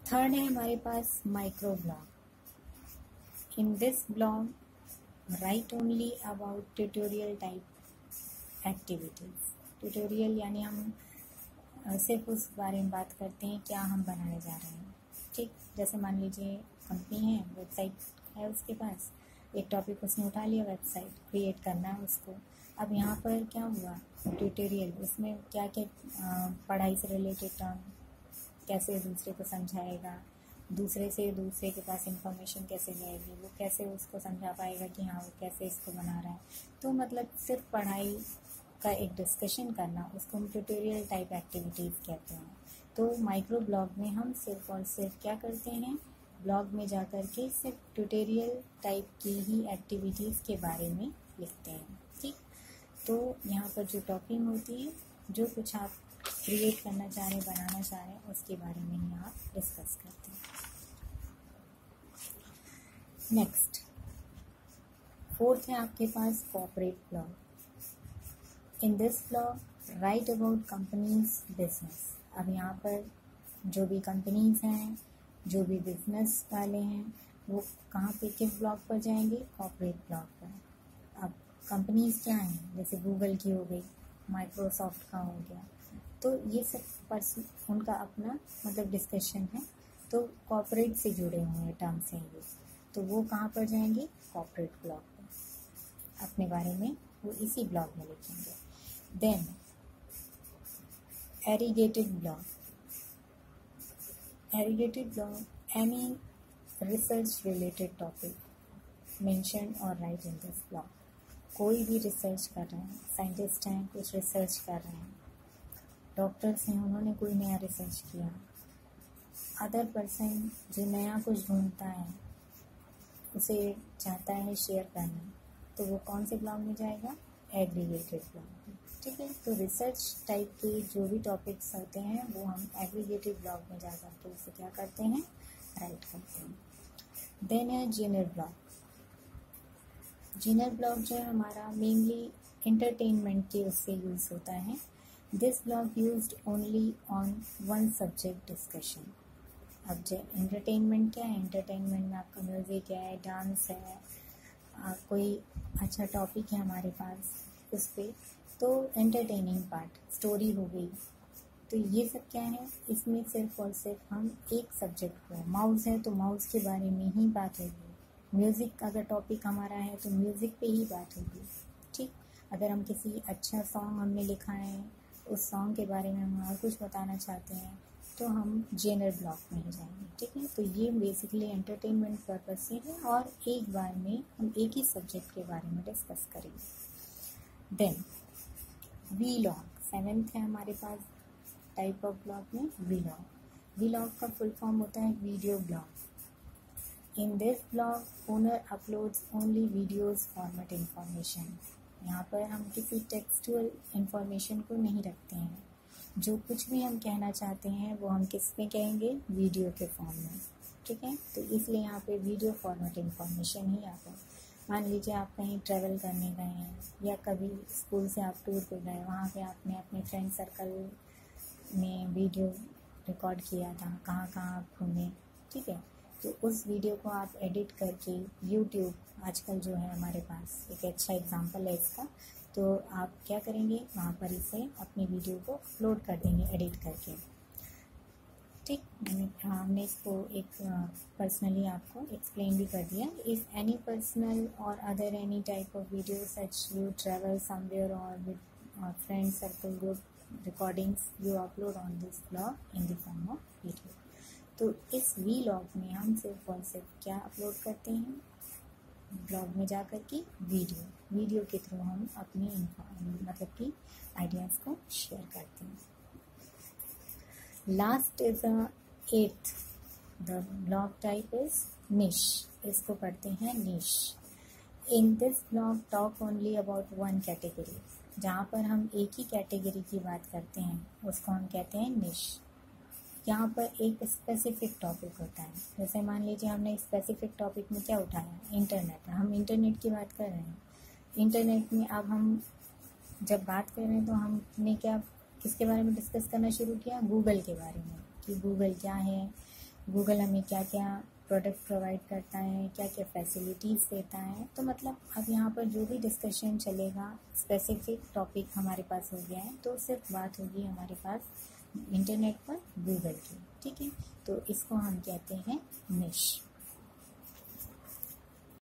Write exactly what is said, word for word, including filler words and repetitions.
Third है हमारे पास micro blog. In this blog write only about tutorial type activities. Tutorial यानी हम सिर्फ उस बारे में बात करते हैं क्या हम बनाने जा रहे हैं. ठीक, जैसे मान लीजिए कंपनी है, वेबसाइट है उसके पास, एक टॉपिक उसने उठा लिया, वेबसाइट क्रिएट करना है उसको. अब यहाँ पर क्या हुआ, ट्यूटोरियल, उसमें क्या क्या पढ़ाई से रिलेटेड टर्म कैसे दूसरे को समझाएगा, दूसरे से दूसरे के पास इंफॉर्मेशन कैसे जाएगी, वो कैसे उसको समझा पाएगा कि हाँ वो कैसे इसको बना रहा है. तो मतलब सिर्फ पढ़ाई का एक डिस्कशन करना, उसको हम ट्यूटोरियल टाइप एक्टिविटीज़ कहते हैं. तो माइक्रो ब्लॉग में हम सिर्फ और सिर्फ क्या करते हैं, ब्लॉग में जा कर के सिर्फ ट्यूटोरियल टाइप की ही एक्टिविटीज़ के बारे में लिखते हैं. ठीक, तो यहाँ पर जो टॉपिक होती है, जो कुछ आप क्रिएट करना चाह रहे हैं, बनाना चाह रहे हैं, उसके बारे में ही आप डिस्कस करते हैं. नेक्स्ट फोर्थ है आपके पास corporate blog. In this blog write about companies business. अब यहाँ पर जो भी कंपनीज हैं, जो भी बिजनेस वाले हैं, वो कहाँ पे किस ब्लॉग पर जाएंगे, कॉर्पोरेट ब्लॉग पर. अब कंपनीज क्या हैं, जैसे गूगल की हो गई, माइक्रोसॉफ्ट का हो गया, तो ये सब पर्सन उनका अपना मतलब डिस्कशन है. तो कॉर्पोरेट से जुड़े हुए हैं टर्म्स हैं ये, तो वो कहाँ पर जाएंगे, कॉर्पोरेट ब्लॉग पर. अपने बारे में वो इसी ब्लॉग में लिखेंगे. Then aggregated blog. Aggregated blog any research related topic mention or write in this blog. कोई भी रिसर्च कर रहे हैं, साइंटिस्ट हैं, कुछ रिसर्च कर रहे हैं, डॉक्टर्स हैं, उन्होंने कोई नया रिसर्च किया, अदर पर्सन जो नया कुछ ढूंढता है, उसे चाहता है शेयर करना, तो वो कौन से ब्लॉग में जाएगा, एग्रीगेटेड ब्लॉग. ठीक है, तो रिसर्च टाइप के जो भी टॉपिक्स होते हैं वो हम एग्रीगेटेड ब्लॉग में जा करके उसे क्या करते हैं, राइट करते हैं. देन है जेनर ब्लॉग. जेनर ब्लॉग जो है हमारा मेनली एंटरटेनमेंट के उससे यूज़ होता है. This blog used only on one subject discussion. अब जो एंटरटेनमेंट क्या है, एंटरटेनमेंट में आपका म्यूज़िक है, डांस है, आ, कोई अच्छा टॉपिक है हमारे पास उस पर, तो एंटरटेनिंग पार्ट, स्टोरी हो गई, तो ये सब क्या है, इसमें सिर्फ और सिर्फ हम एक सब्जेक्ट को, माउस है तो माउस के बारे में ही बात होगी, म्यूज़िक अगर टॉपिक हमारा है तो म्यूज़िक पे ही बात होगी. ठीक, अगर हम किसी अच्छा सॉन्ग हमने लिखा है, उस सॉन्ग के बारे में हम और कुछ बताना चाहते हैं, तो हम जेनर ब्लॉग में ही जाएंगे. ठीक है, तो ये बेसिकली एंटरटेनमेंट पर्पज से है और एक बार में हम एक ही सब्जेक्ट के बारे में डिस्कस करेंगे. देन वीलॉग, सेवेंथ है हमारे पास टाइप ऑफ ब्लॉग में वीलॉग. वीलॉग का फुल फॉर्म होता है video blog. In this blog owner uploads only videos format information. यहाँ पर हम किसी टेक्सचुअल इंफॉर्मेशन को नहीं रखते हैं, जो कुछ भी हम कहना चाहते हैं वो हम किस में कहेंगे, वीडियो के फॉर्म में. ठीक है, तो इसलिए यहाँ पे वीडियो फॉर्मेट इंफॉर्मेशन ही आता है. मान लीजिए आप कहीं ट्रैवल करने गए हैं, या कभी स्कूल से आप टूर पे गए, वहाँ पे आपने अपने फ्रेंड सर्कल में वीडियो रिकॉर्ड किया था, कहाँ कहाँ आप घूमे. ठीक है, तो उस वीडियो को आप एडिट करके यूट्यूब आजकल जो है हमारे पास एक अच्छा एग्जांपल है इसका, तो आप क्या करेंगे, वहाँ पर इसे अपनी वीडियो को अपलोड कर देंगे एडिट करके. ठीक, मैंने हमने इसको एक पर्सनली आपको एक्सप्लेन भी कर दिया. If any personal or other any type of video such you travel somewhere or with friend circle group recordings you upload on this blog in the form of video. तो इस vlog में हम सिर्फ और सिर्फ क्या अपलोड करते हैं, ब्लॉग में जा कर के वीडियो वीडियो के थ्रू हम अपनी मतलब कि आइडियाज़ को शेयर करते हैं. Last is the eighth, the blog type is niche. इसको पढ़ते हैं niche. In this blog talk only about one category. जहाँ पर हम एक ही कैटेगरी की बात करते हैं उसको हम कहते हैं निश. यहाँ पर एक स्पेसिफिक टॉपिक होता है. जैसे मान लीजिए हमने स्पेसिफिक टॉपिक में क्या उठाया, इंटरनेट. हम इंटरनेट की बात कर रहे हैं. इंटरनेट में अब हम जब बात कर रहे हैं तो हमने क्या किसके बारे में डिस्कस करना शुरू किया, गूगल के बारे में, कि गूगल क्या है, गूगल हमें क्या क्या प्रोडक्ट प्रोवाइड करता है, क्या क्या फैसिलिटीज़ देता है। तो मतलब अब यहाँ पर जो भी डिस्कशन चलेगा, स्पेसिफिक टॉपिक हमारे पास हो गया है, तो सिर्फ बात होगी हमारे पास इंटरनेट पर गूगल की, ठीक है। तो इसको हम कहते हैं निश।